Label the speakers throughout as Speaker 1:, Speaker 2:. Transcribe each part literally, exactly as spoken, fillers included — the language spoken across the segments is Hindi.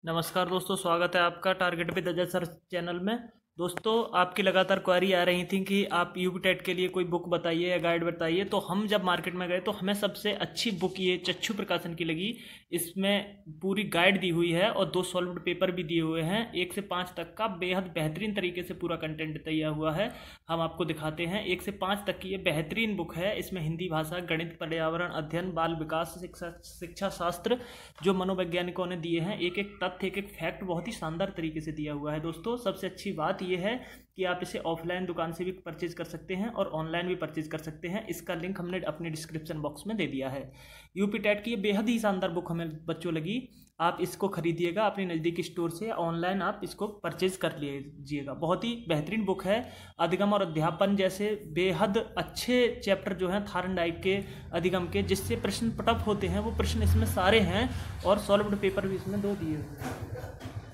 Speaker 1: नमस्कार दोस्तों, स्वागत है आपका target with Ajay sir channel में। दोस्तों, आपकी लगातार क्वेरी आ रही थी कि आप यूपी टेट के लिए कोई बुक बताइए या गाइड बताइए। तो हम जब मार्केट में गए तो हमें सबसे अच्छी बुक ये चक्षु प्रकाशन की लगी। इसमें पूरी गाइड दी हुई है और दो सॉल्व्ड पेपर भी दिए हुए हैं। एक से पाँच तक का बेहद बेहतरीन तरीके से पूरा कंटेंट तैयार हुआ है। हम आपको दिखाते हैं। एक से पाँच तक की ये बेहतरीन बुक है। इसमें हिंदी भाषा, गणित, पर्यावरण अध्ययन, बाल विकास, शिक्षा शिक्षा शास्त्र जो मनोवैज्ञानिकों ने दिए हैं, एक एक तथ्य, एक एक फैक्ट बहुत ही शानदार तरीके से दिया हुआ है। दोस्तों, सबसे अच्छी बात यह है कि आप इसे ऑफलाइन दुकान से भी परचेज कर सकते हैं और ऑनलाइन भी परचेज कर सकते हैं। इसका लिंक हमने अपने डिस्क्रिप्शन बॉक्स में दे दिया है। यूपी टेट की ये बेहद ही शानदार बुक हमें बच्चों लगी। आप इसको खरीदिएगा अपनी नज़दीकी स्टोर से, ऑनलाइन आप इसको परचेज कर लीजिएगा। बहुत ही बेहतरीन बुक है। अधिगम और अध्यापन जैसे बेहद अच्छे चैप्टर जो हैं थार्नडाइक के, अधिगम के, जिससे प्रश्न पटअप होते हैं, वो प्रश्न इसमें सारे हैं और सॉल्व्ड पेपर भी इसमें दो दिए हुए हैं।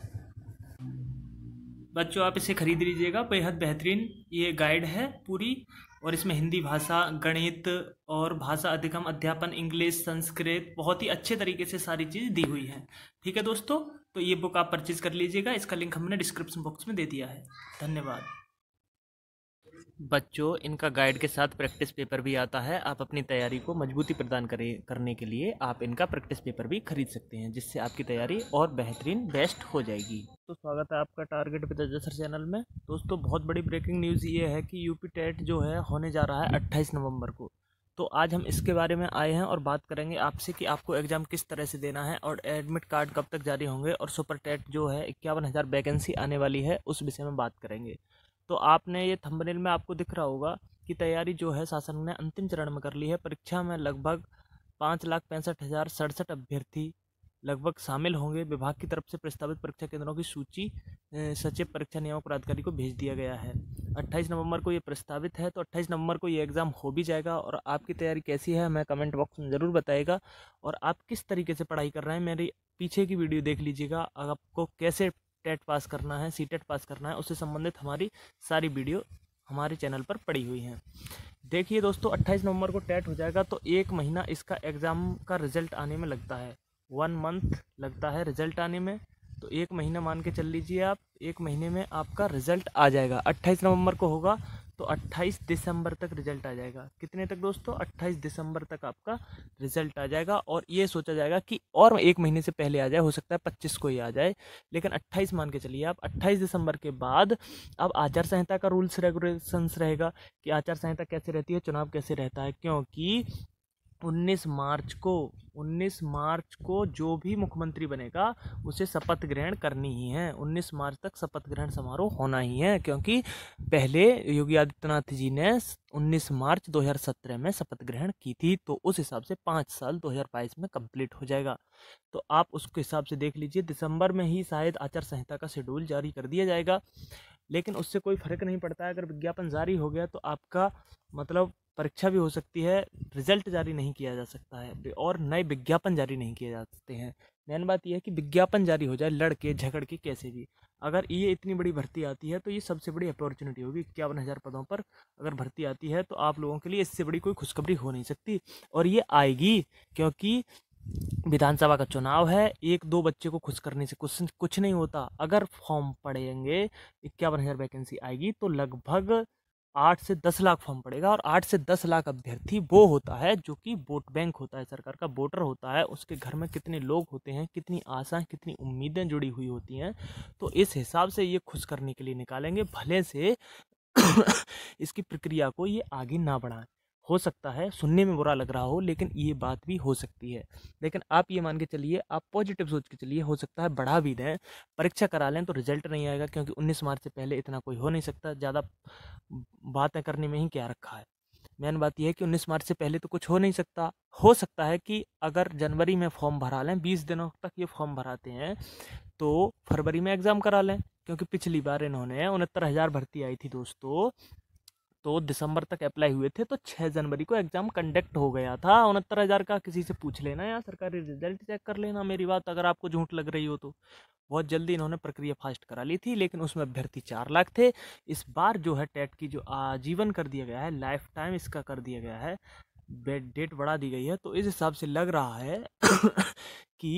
Speaker 1: बच्चों, आप इसे खरीद लीजिएगा। बेहद बेहतरीन ये गाइड है पूरी, और इसमें हिंदी भाषा, गणित और भाषा अधिगम, अध्यापन, इंग्लिश, संस्कृत बहुत ही अच्छे तरीके से सारी चीज़ दी हुई है। ठीक है दोस्तों, तो ये बुक आप परचेज कर लीजिएगा। इसका लिंक हमने डिस्क्रिप्शन बॉक्स में दे दिया है। धन्यवाद। बच्चों, इनका गाइड के साथ प्रैक्टिस पेपर भी आता है। आप अपनी तैयारी को मजबूती प्रदान करें करने के लिए आप इनका प्रैक्टिस पेपर भी खरीद सकते हैं, जिससे आपकी तैयारी और बेहतरीन बेस्ट हो जाएगी। तो स्वागत है आपका target with Ajay sir channel में। दोस्तों, बहुत बड़ी ब्रेकिंग न्यूज़ ये है कि यूपी टेट जो है होने जा रहा है अट्ठाईस नवंबर को। तो आज हम इसके बारे में आए हैं और बात करेंगे आपसे कि आपको एग्ज़ाम किस तरह से देना है और एडमिट कार्ड कब तक जारी होंगे और सुपर टेट जो है इक्यावन हज़ार वैकेंसी आने वाली है, उस विषय में बात करेंगे। तो आपने ये थंबनेल में आपको दिख रहा होगा कि तैयारी जो है शासन ने अंतिम चरण में कर ली है। परीक्षा में लगभग पाँच लाख पैंसठ हज़ार सड़सठ अभ्यर्थी लगभग शामिल होंगे। विभाग की तरफ से प्रस्तावित परीक्षा केंद्रों की सूची सचिव परीक्षा नियामक प्राधिकारी को भेज दिया गया है। अट्ठाईस नवंबर को ये प्रस्तावित है, तो अट्ठाईस नवंबर को ये एग्ज़ाम हो भी जाएगा। और आपकी तैयारी कैसी है हमें कमेंट बॉक्स में ज़रूर बताइएगा, और आप किस तरीके से पढ़ाई कर रहे हैं मेरी पीछे की वीडियो देख लीजिएगा। आपको कैसे टेट पास करना है, सी टेट पास करना है, उससे संबंधित हमारी सारी वीडियो हमारे चैनल पर पड़ी हुई हैं। देखिए दोस्तों, अट्ठाईस नवंबर को टेट हो जाएगा, तो एक महीना इसका एग्ज़ाम का रिज़ल्ट आने में लगता है। वन मंथ लगता है रिज़ल्ट आने में। तो एक महीना मान के चल लीजिए आप, एक महीने में आपका रिज़ल्ट आ जाएगा। अट्ठाईस नवंबर को होगा तो अट्ठाईस दिसंबर तक रिज़ल्ट आ जाएगा। कितने तक दोस्तों? अट्ठाईस दिसंबर तक आपका रिज़ल्ट आ जाएगा। और ये सोचा जाएगा कि और एक महीने से पहले आ जाए, हो सकता है पच्चीस को ही आ जाए, लेकिन अट्ठाईस मान के चलिए आप। अट्ठाईस दिसंबर के बाद अब आचार संहिता का रूल्स रेगुलेशंस रहेगा कि आचार संहिता कैसे रहती है, चुनाव कैसे रहता है। क्योंकि उन्नीस मार्च को उन्नीस मार्च को जो भी मुख्यमंत्री बनेगा उसे शपथ ग्रहण करनी ही है। उन्नीस मार्च तक शपथ ग्रहण समारोह होना ही है, क्योंकि पहले योगी आदित्यनाथ जी ने उन्नीस मार्च दो हज़ार सत्रह में शपथ ग्रहण की थी। तो उस हिसाब से पाँच साल दो हज़ार बाईस में कंप्लीट हो जाएगा। तो आप उसके हिसाब से देख लीजिए, दिसंबर में ही शायद आचार संहिता का शेड्यूल जारी कर दिया जाएगा। लेकिन उससे कोई फ़र्क नहीं पड़ता है। अगर विज्ञापन जारी हो गया तो आपका मतलब परीक्षा भी हो सकती है, रिजल्ट जारी नहीं किया जा सकता है और नए विज्ञापन जारी नहीं किए जा सकते हैं। मेन बात यह है कि विज्ञापन जारी हो जाए, लड़के झगड़ के कैसे भी। अगर ये इतनी बड़ी भर्ती आती है तो ये सबसे बड़ी अपॉर्चुनिटी होगी। इक्यावन हज़ार पदों पर अगर भर्ती आती है तो आप लोगों के लिए इससे बड़ी कोई खुशखबरी हो नहीं सकती, और ये आएगी। क्योंकि विधानसभा का चुनाव है, एक दो बच्चे को खुश करने से कुछ कुछ नहीं होता। अगर फॉर्म पड़ेंगे, इक्यावन हज़ार वैकेंसी आएगी, तो लगभग आठ से दस लाख फॉर्म पड़ेगा। और आठ से दस लाख अभ्यर्थी वो होता है जो कि वोट बैंक होता है, सरकार का वोटर होता है। उसके घर में कितने लोग होते हैं, कितनी आशाएं, कितनी उम्मीदें जुड़ी हुई होती हैं। तो इस हिसाब से ये खुश करने के लिए निकालेंगे, भले से इसकी प्रक्रिया को ये आगे ना बढ़ाएं। हो सकता है सुनने में बुरा लग रहा हो, लेकिन ये बात भी हो सकती है। लेकिन आप ये मान के चलिए, आप पॉजिटिव सोच के चलिए, हो सकता है बढ़ा भी दें, परीक्षा करा लें तो रिजल्ट नहीं आएगा। क्योंकि उन्नीस मार्च से पहले इतना कोई हो नहीं सकता। ज़्यादा बातें करने में ही क्या रखा है। मेन बात यह है कि उन्नीस मार्च से पहले तो कुछ हो नहीं सकता। हो सकता है कि अगर जनवरी में फॉर्म भरा लें, बीस दिनों तक ये फॉर्म भराते हैं, तो फरवरी में एग्ज़ाम करा लें। क्योंकि पिछली बार इन्होंने उनहत्तर हज़ार भर्ती आई थी दोस्तों, तो दिसंबर तक अप्लाई हुए थे, तो छः जनवरी को एग्ज़ाम कंडक्ट हो गया था उनहत्तर हज़ार का। किसी से पूछ लेना या सरकारी रिजल्ट चेक कर लेना मेरी बात, अगर आपको झूठ लग रही हो तो। बहुत जल्दी इन्होंने प्रक्रिया फास्ट करा ली थी, लेकिन उसमें अभ्यर्थी चार लाख थे। इस बार जो है टेट की जो आजीवन कर दिया गया है, लाइफ टाइम इसका कर दिया गया है, डेट बढ़ा दी गई है। तो इस हिसाब से लग रहा है कि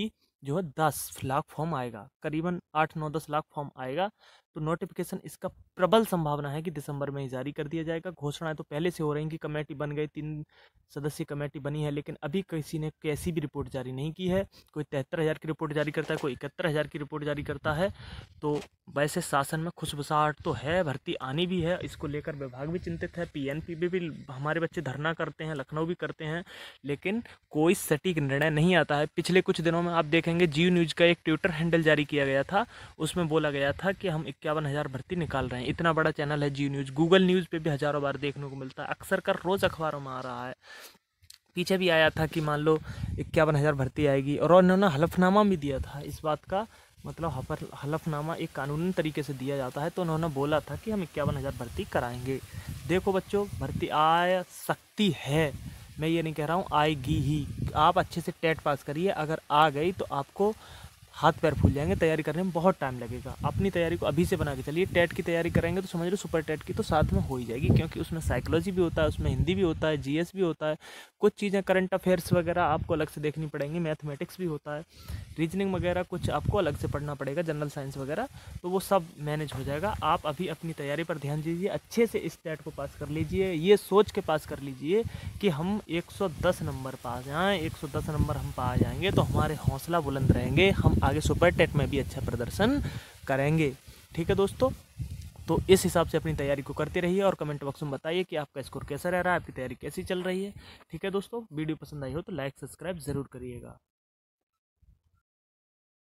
Speaker 1: जो है दस लाख फॉर्म आएगा, करीबन आठ नौ दस लाख फॉर्म आएगा। तो नोटिफिकेशन इसका प्रबल संभावना है कि दिसंबर में ही जारी कर दिया जाएगा। घोषणाएं तो पहले से हो रही कि कमेटी बन गई, तीन सदस्यीय कमेटी बनी है, लेकिन अभी किसी ने कैसी भी रिपोर्ट जारी नहीं की है। कोई तिहत्तर हज़ार की रिपोर्ट जारी करता है, कोई इकहत्तर हज़ार की रिपोर्ट जारी करता है। तो वैसे शासन में खुशबुसाहट तो है, भर्ती आनी भी है, इसको लेकर विभाग भी चिंतित है, पीएनपी भी हमारे बच्चे धरना करते हैं, लखनऊ भी करते हैं, लेकिन कोई सटीक निर्णय नहीं आता है। पिछले कुछ दिनों में आप देखेंगे जियो न्यूज़ का एक ट्विटर हैंडल जारी किया गया था, उसमें बोला गया था कि हम इक्यावन हज़ार भर्ती निकाल रहे हैं। इतना बड़ा चैनल है जियो न्यूज़, गूगल न्यूज़ पे भी हज़ारों बार देखने को मिलता है, अक्सर कर रोज़ अखबारों में आ रहा है। पीछे भी आया था कि मान लो इक्यावन हज़ार भर्ती आएगी, और उन्होंने हलफनामा भी दिया था इस बात का, मतलब हलफनामा एक कानूनी तरीके से दिया जाता है। तो उन्होंने बोला था कि हम इक्यावन हज़ार भर्ती कराएंगे। देखो बच्चों, भर्ती आ सकती है, मैं ये नहीं कह रहा हूँ आएगी ही। आप अच्छे से टेट पास करिए, अगर आ गई तो आपको हाथ पैर फूल जाएंगे, तैयारी करने में बहुत टाइम लगेगा। अपनी तैयारी को अभी से बना के चलिए। टेट की तैयारी करेंगे तो समझ लो सुपर टेट की तो साथ में हो ही जाएगी, क्योंकि उसमें साइकोलॉजी भी होता है, उसमें हिंदी भी होता है, जीएस भी होता है, कुछ चीज़ें करंट अफेयर्स वगैरह आपको अलग से देखनी पड़ेंगी, मैथमेटिक्स भी होता है, रीजनिंग वगैरह कुछ आपको अलग से पढ़ना पड़ेगा, जनरल साइंस वगैरह, तो वो सब मैनेज हो जाएगा। आप अभी अपनी तैयारी पर ध्यान दीजिए, अच्छे से इस टेट को पास कर लीजिए, ये सोच के पास कर लीजिए कि हम एक सौ दस नंबर पा जाएँ, एक सौ दस नंबर हम पा जाएंगे तो हमारे हौसला बुलंद रहेंगे, हम आगे सुपर टेट में भी अच्छा प्रदर्शन करेंगे। ठीक है दोस्तों, तो इस हिसाब से अपनी तैयारी को करते रहिए और कमेंट बॉक्स में बताइए कि आपका स्कोर कैसा रह रहा है, आपकी तैयारी कैसी चल रही है। ठीक है दोस्तों, वीडियो पसंद आई हो तो लाइक सब्सक्राइब ज़रूर करिएगा।